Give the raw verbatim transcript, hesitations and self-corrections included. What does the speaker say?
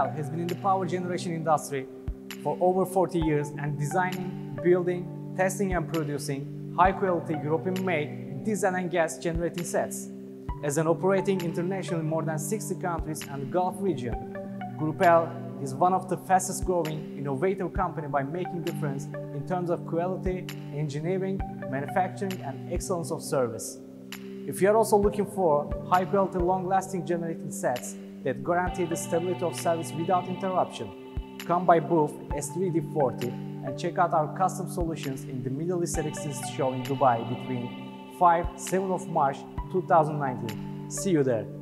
Grupel has been in the power generation industry for over forty years and designing, building, testing and producing high-quality European-made diesel and gas generating sets. As an operating internationally in more than sixty countries and the Gulf region, Grupel is one of the fastest growing innovative company by making difference in terms of quality, engineering, manufacturing and excellence of service. If you are also looking for high-quality, long-lasting generating sets that guarantee the stability of service without interruption, come by booth S three D forty and check out our custom solutions in the Middle East Electricity Show in Dubai between five to seven of March two thousand nineteen. See you there!